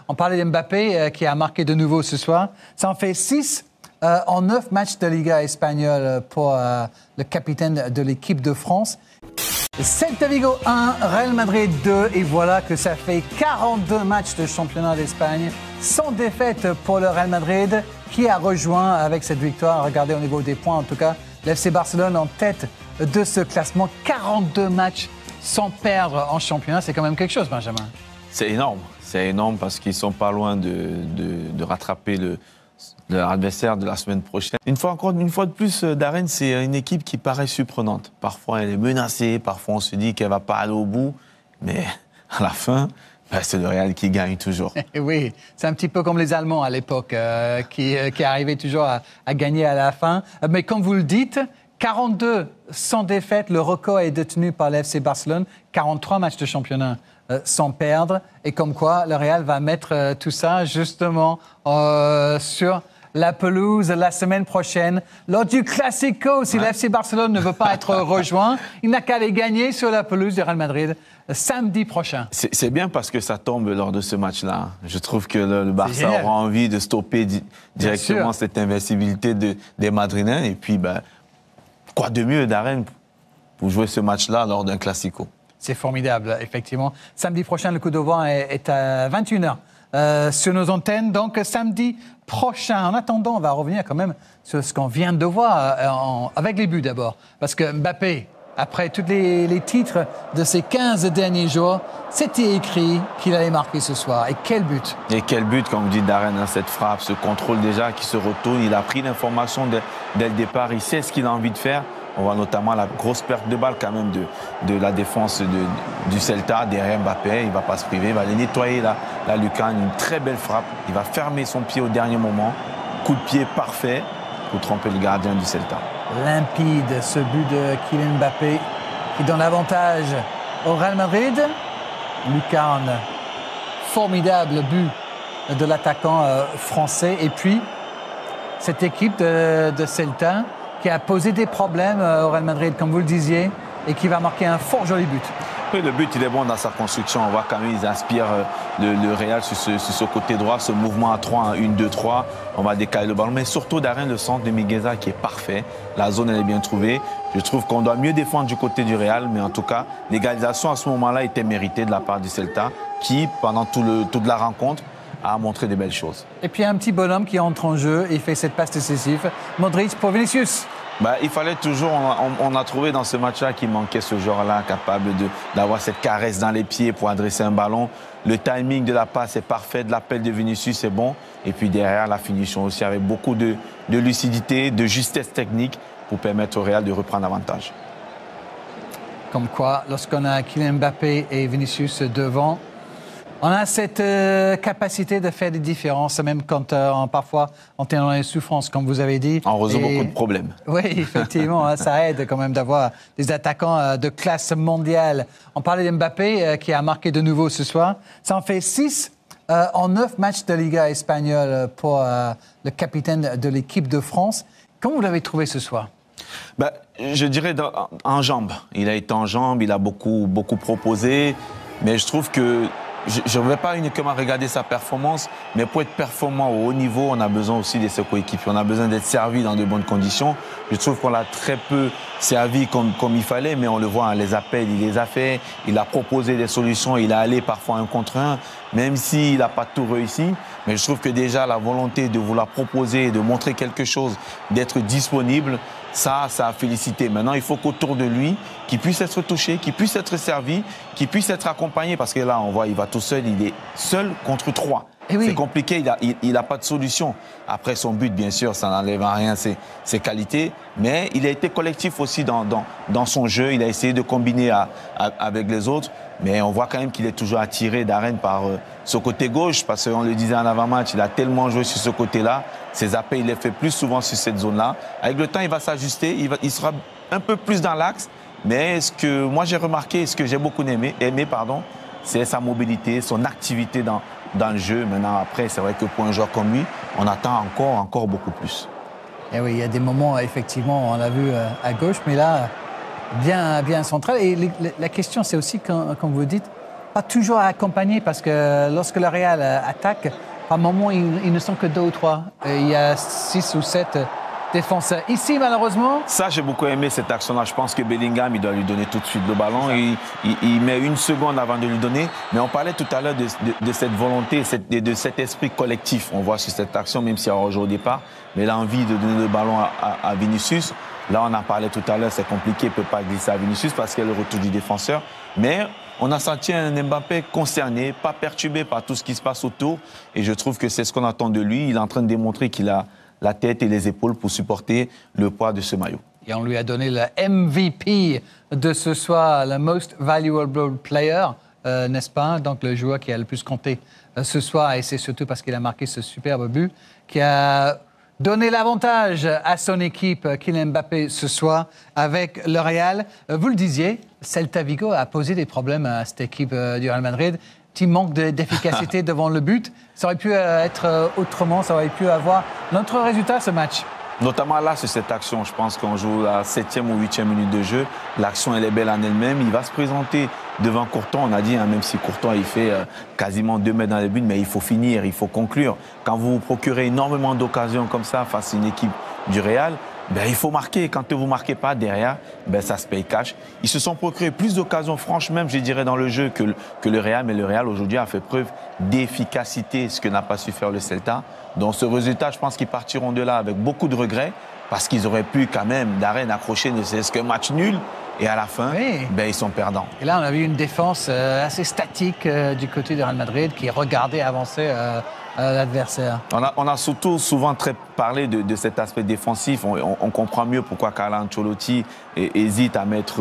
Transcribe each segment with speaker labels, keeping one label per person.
Speaker 1: On parlait d'Mbappé qui a marqué de nouveau ce soir. Ça en fait 6 en 9 matchs de Liga espagnole pour le capitaine de l'équipe de France. Celta Vigo 1, Real Madrid 2, et voilà que ça fait 42 matchs de championnat d'Espagne sans défaite pour le Real Madrid qui a rejoint avec cette victoire. Regardez au niveau des points, en tout cas, l'FC Barcelone en tête de ce classement. 42 matchs sans perdre en championnat, c'est quand même quelque chose, Benjamin.
Speaker 2: C'est énorme parce qu'ils sont pas loin de rattraper leur adversaire de la semaine prochaine. Une fois de plus, Darren, c'est une équipe qui paraît surprenante. Parfois, elle est menacée, parfois on se dit qu'elle va pas aller au bout, mais à la fin, c'est le Real qui gagne toujours.
Speaker 1: Oui, c'est un petit peu comme les Allemands à l'époque, qui arrivaient toujours à gagner à la fin. Mais comme vous le dites, 42 sans défaite, le record est détenu par l'FC Barcelone, 43 matchs de championnat sans perdre, et comme quoi le Real va mettre tout ça justement sur la pelouse la semaine prochaine. Lors du Classico, si l'FC Barcelone ne veut pas être rejoint, il n'a qu'à aller gagner sur la pelouse du Real Madrid samedi prochain.
Speaker 2: C'est bien parce que ça tombe lors de ce match-là. Je trouve que le Barça aura envie de stopper directement cette invincibilité des Madrilènes. Et puis, quoi de mieux, Darren, pour jouer ce match-là lors d'un Classico?
Speaker 1: C'est formidable, effectivement. Samedi prochain, le coup d'envoi est à 21h. Sur nos antennes, donc samedi prochain. En attendant, on va revenir quand même sur ce qu'on vient de voir, avec les buts d'abord. Parce que Mbappé, après tous les titres de ces 15 derniers jours, c'était écrit qu'il allait marquer ce soir. Et quel but!
Speaker 2: Et quel but, comme vous dites, Darren, cette frappe, ce contrôle déjà qui se retourne. Il a pris l'information dès le départ, il sait ce qu'il a envie de faire. On voit notamment la grosse perte de balle quand même de la défense du Celta derrière Mbappé. Il ne va pas se priver, il va aller nettoyer la lucarne. Une très belle frappe. Il va fermer son pied au dernier moment. Coup de pied parfait pour tromper le gardien du Celta.
Speaker 1: Limpide, ce but de Kylian Mbappé qui donne l'avantage au Real Madrid. Lucarne, formidable but de l'attaquant français. Et puis, cette équipe de Celta qui a posé des problèmes au Real Madrid, comme vous le disiez, et qui va marquer un fort joli but.
Speaker 2: Oui, le but, il est bon dans sa construction. On voit quand même qu'ils inspirent le Real sur ce côté droit, ce mouvement à 3, 1, 2, 3. On va décaler le ballon. Mais surtout, Darren, le centre de Mingueza qui est parfait. La zone, elle est bien trouvée. Je trouve qu'on doit mieux défendre du côté du Real. Mais en tout cas, l'égalisation à ce moment-là était méritée de la part du Celta, qui, pendant toute la rencontre, a montré des belles choses.
Speaker 1: Et puis un petit bonhomme qui entre en jeu et fait cette passe décisive. Modric pour Vinicius.
Speaker 2: Il fallait toujours, on a trouvé dans ce match-là qu'il manquait ce joueur-là capable d'avoir cette caresse dans les pieds pour adresser un ballon. Le timing de la passe est parfait, de l'appel de Vinicius est bon. Et puis derrière, la finition aussi avec beaucoup de lucidité, de justesse technique pour permettre au Real de reprendre l'avantage.
Speaker 1: Comme quoi, lorsqu'on a Kylian Mbappé et Vinicius devant, on a cette capacité de faire des différences, même quand parfois on est dans les souffrances, comme vous avez dit.
Speaker 2: On résout beaucoup de problèmes.
Speaker 1: Oui, effectivement, ça aide quand même d'avoir des attaquants de classe mondiale. On parlait d'Mbappé qui a marqué de nouveau ce soir. Ça en fait 6 en 9 matchs de Liga espagnole pour le capitaine de l'équipe de France. Comment vous l'avez trouvé ce soir?
Speaker 2: Je dirais en jambes. Il a été en jambes, il a beaucoup proposé, mais je trouve que je ne vais pas uniquement regarder sa performance, mais pour être performant au haut niveau, on a besoin aussi de ses coéquipiers. On a besoin d'être servi dans de bonnes conditions. Je trouve qu'on l'a très peu servi comme il fallait, mais on le voit, les appels, il les a fait. Il a proposé des solutions, il a allé parfois 1 contre 1, même s'il n'a pas tout réussi. Mais je trouve que déjà, la volonté de vouloir proposer, de montrer quelque chose, d'être disponible, ça a félicité. Maintenant, il faut qu'autour de lui, qu'il puisse être touché, qu'il puisse être servi, qu'il puisse être accompagné. Parce que là, on voit, il va tout seul, il est seul contre 3. Oui. C'est compliqué, il n'a pas de solution. Après son but, bien sûr, ça n'enlève à rien ses qualités. Mais il a été collectif aussi dans son jeu. Il a essayé de combiner avec les autres. Mais on voit quand même qu'il est toujours attiré d'Arène par ce côté gauche. Parce qu'on le disait en avant-match, il a tellement joué sur ce côté-là. Ses appels, il les fait plus souvent sur cette zone-là. Avec le temps, il va s'ajuster. Il sera un peu plus dans l'axe. Mais ce que moi j'ai remarqué, ce que j'ai beaucoup aimé, c'est sa mobilité, son activité dans le jeu. Maintenant, après, c'est vrai que pour un joueur comme lui, on attend encore beaucoup plus.
Speaker 1: Et oui, il y a des moments, effectivement, on l'a vu à gauche, mais là, bien central. Et la question, c'est aussi, comme vous dites, pas toujours accompagné parce que lorsque le Real attaque, par moment, ils ne sont que 2 ou 3. Il y a 6 ou 7 défenseurs. Ici, malheureusement...
Speaker 2: Ça, j'ai beaucoup aimé cette action-là. Je pense que Bellingham, il doit lui donner tout de suite le ballon. Il met 1 seconde avant de lui donner. Mais on parlait tout à l'heure de cette volonté, de cet esprit collectif. On voit sur cette action, même s'il y a un jeu au départ. Mais l'envie de donner le ballon à Vinicius. Là, on en parlait tout à l'heure, c'est compliqué. Il ne peut pas glisser à Vinicius parce qu'il y a le retour du défenseur. Mais on a senti un Mbappé concerné, pas perturbé par tout ce qui se passe autour. Et je trouve que c'est ce qu'on attend de lui. Il est en train de démontrer qu'il a la tête et les épaules pour supporter le poids de ce maillot.
Speaker 1: Et on lui a donné le MVP de ce soir, le Most Valuable Player, n'est-ce pas? Donc le joueur qui a le plus compté ce soir, et c'est surtout parce qu'il a marqué ce superbe but, qui a donné l'avantage à son équipe, Kylian Mbappé, ce soir, avec le Real. Vous le disiez, Celta Vigo a posé des problèmes à cette équipe du Real Madrid. Petit manque d'efficacité devant le but. Ça aurait pu être autrement, ça aurait pu avoir notre résultat, ce match.
Speaker 2: Notamment là, sur cette action, je pense qu'on joue la 7e ou 8e minute de jeu. L'action, elle est belle en elle-même. Il va se présenter devant Courtois. On a dit, hein, même si Courtois, il fait quasiment 2 mètres dans les buts, mais il faut finir, il faut conclure. Quand vous vous procurez énormément d'occasions comme ça face à une équipe du Real, ben, il faut marquer. Quand vous ne marquez pas derrière, ben, ça se paye cash. Ils se sont procurés plus d'occasions franches, même, je dirais, dans le jeu que le Real. Mais le Real, aujourd'hui, a fait preuve d'efficacité, ce que n'a pas su faire le Celta. Donc, ce résultat, je pense qu'ils partiront de là avec beaucoup de regrets parce qu'ils auraient pu, quand même, d'arène accrocher ne serait-ce qu'un match nul. Et à la fin, oui, ben, ils sont perdants.
Speaker 1: Et là, on a vu une défense assez statique du côté du Real Madrid qui regardait avancer l'adversaire.
Speaker 2: On a surtout souvent très parlé de cet aspect défensif. On comprend mieux pourquoi Carlo Ancelotti hésite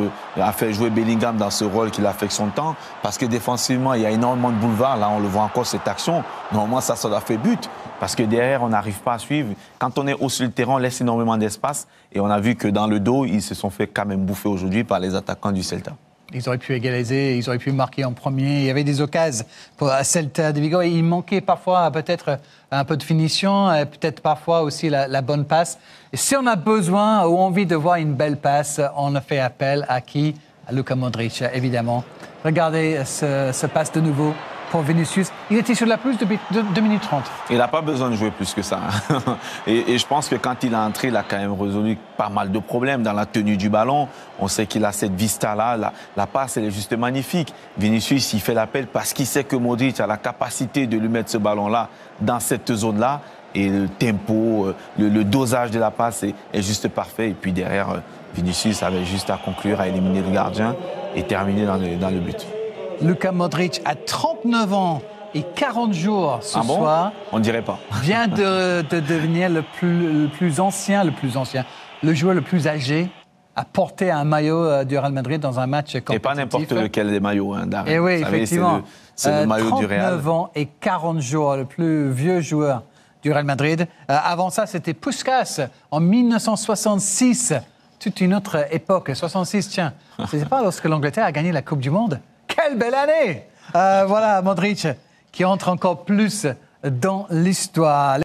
Speaker 2: à faire jouer Bellingham dans ce rôle qu'il affecte son temps. Parce que défensivement, il y a énormément de boulevards. Là, on le voit encore, cette action. Normalement, ça a fait but. Parce que derrière, on n'arrive pas à suivre. Quand on est haut sur le terrain, on laisse énormément d'espace. Et on a vu que dans le dos, ils se sont fait quand même bouffer aujourd'hui par les attaquants du Celta.
Speaker 1: Ils auraient pu égaliser, ils auraient pu marquer en premier. Il y avait des occasions pour Celta de Vigo. Il manquait parfois peut-être un peu de finition, peut-être parfois aussi la bonne passe. Et si on a besoin ou envie de voir une belle passe, on a fait appel à qui? À Luka Modric, évidemment. Regardez ce passe de nouveau pour Vinicius. Il était sur la pelouse depuis 2 minutes 30. Il
Speaker 2: n'a pas besoin de jouer plus que ça. Et je pense que quand il est entré, il a quand même résolu pas mal de problèmes dans la tenue du ballon. On sait qu'il a cette vista-là. La passe, elle est juste magnifique. Vinicius, il fait l'appel parce qu'il sait que Modric a la capacité de lui mettre ce ballon-là dans cette zone-là. Et le tempo, le dosage de la passe est juste parfait. Et puis derrière, Vinicius avait juste à conclure, à éliminer le gardien et terminer dans le but.
Speaker 1: Luka Modric a 39 ans et 40 jours ce soir.
Speaker 2: On ne dirait pas.
Speaker 1: Vient de devenir le joueur le plus âgé à porter un maillot du Real Madrid dans un match compétitif.
Speaker 2: Et pas n'importe lequel des maillots, hein, Darren.
Speaker 1: Et oui, effectivement.
Speaker 2: C'est le maillot du Real.
Speaker 1: 39 ans et 40 jours, le plus vieux joueur du Real Madrid. Avant ça, c'était Puskás en 1966. Toute une autre époque. 66, tiens. C'est pas lorsque l'Angleterre a gagné la Coupe du Monde. Quelle belle année! Voilà, Modric qui entre encore plus dans l'histoire.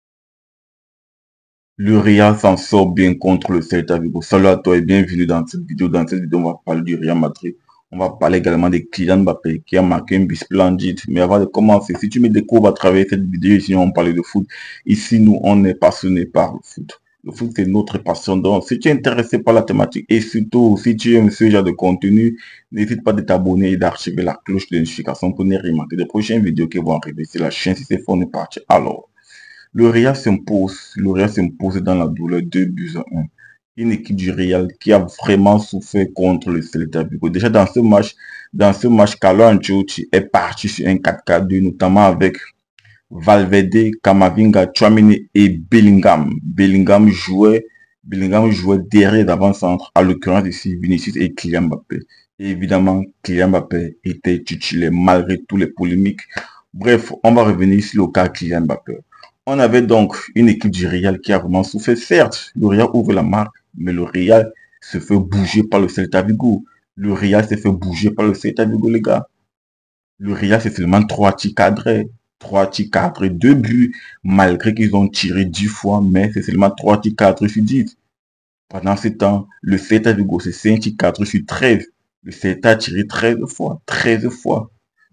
Speaker 3: Le Real s'en sort bien contre le Celta Vigo. Salut à toi et bienvenue dans cette vidéo. Dans cette vidéo, on va parler du Real Madrid. On va parler également de Kylian Mbappé qui a marqué un but splendide. Mais avant de commencer, si tu me découvres à travers cette vidéo, ici on parle de foot. Ici, nous, on est passionnés par le foot. Le foot, c'est notre passion. Donc, si tu es intéressé par la thématique et surtout, si tu aimes ce genre de contenu, n'hésite pas de t'abonner et d'activer la cloche de notification pour ne rien manquer des prochaines vidéos qui vont arriver sur la chaîne. Si c'est fort, on est parti. Alors, le Real s'impose dans la douleur 2 buts à 1. Une équipe du Real qui a vraiment souffert contre le Celta Vigo. Déjà dans ce match, Carlo Ancelotti est parti sur un 4-4-2, notamment avec Valverde, Camavinga, Tchouaméni et Bellingham. Bellingham jouait derrière d'avant-centre, à l'occurrence ici Vinicius et Kylian Mbappé. Et évidemment, Kylian Mbappé était titulaire malgré tous les polémiques. Bref, on va revenir sur le cas Kylian Mbappé. On avait donc une équipe du Real qui a vraiment souffert. Certes, le Real ouvre la marque, mais le Real se fait bouger par le Celta Vigo. Le Real se fait bouger par le Celta Vigo, les gars. Le Real, c'est seulement 3 tirs cadrés. 3 tirs cadrés, 2 buts, malgré qu'ils ont tiré 10 fois, mais c'est seulement 3 tirs cadrés sur 10. Pendant ce temps, le Celta Vigo, c'est 5 tirs cadrés sur 13. Le Celta a tiré 13 fois. 13 fois.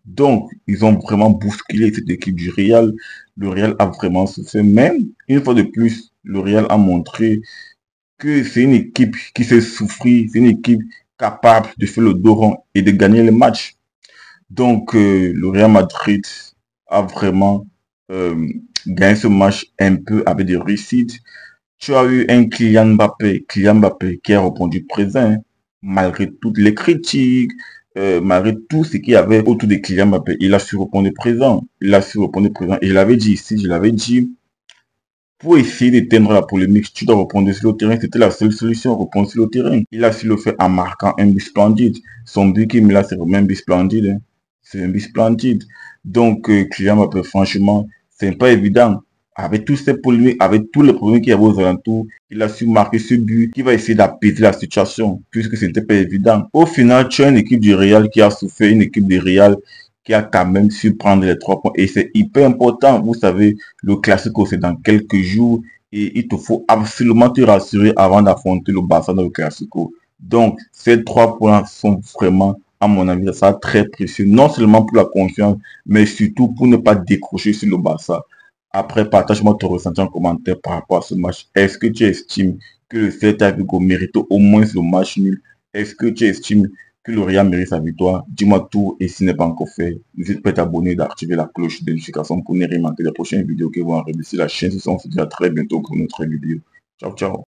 Speaker 3: Donc, ils ont vraiment bousculé cette équipe du Real. Le Real a vraiment souffert. Même, une fois de plus, le Real a montré que c'est une équipe qui sait souffrir, c'est une équipe capable de faire le dos rond et de gagner les matchs. Donc, le Real Madrid a vraiment gagné ce match un peu avec des réussites. Tu as eu un Kylian Mbappé qui a répondu présent, hein, malgré toutes les critiques, malgré tout ce qu'il y avait autour de Kylian Mbappé. Il a su répondre présent. Il a su répondre présent. Et je l'avais dit ici, je l'avais dit, pour essayer d'éteindre la polémique, tu dois répondre sur le terrain. C'était la seule solution, répondre sur le terrain. Il a su le faire en marquant un but splendide. Son but qu'il met là, c'est vraiment un but splendide. Hein. C'est un but splendide. Donc, Kylian Mbappé, franchement, c'est pas évident. Avec tous ces polémiques, avec tous les problèmes qu'il y avait aux alentours, il a su marquer ce but qui va essayer d'apaiser la situation, puisque ce n'était pas évident. Au final, tu as une équipe du Real qui a souffert, une équipe du Real qui a quand même su prendre les 3 points. Et c'est hyper important. Vous savez, le Classico, c'est dans quelques jours. Et il te faut absolument te rassurer avant d'affronter le Barça dans le Classico. Donc, ces 3 points sont vraiment, à mon avis, ça très précieux. Non seulement pour la confiance, mais surtout pour ne pas décrocher sur le Barça. Après, partage-moi ton ressenti en commentaire par rapport à ce match. Est-ce que tu estimes que le Celta Vigo mérite au moins le match nul? Est-ce que tu estimes que le Real mérite sa victoire? Dis-moi tout, et si ce n'est pas encore fait, n'hésite pas à t'abonner et d'activer la cloche de notification pour ne rien manquer des prochaines vidéos qui vont arriver sur la chaîne. On se dit à très bientôt pour une autre vidéo. Ciao, ciao.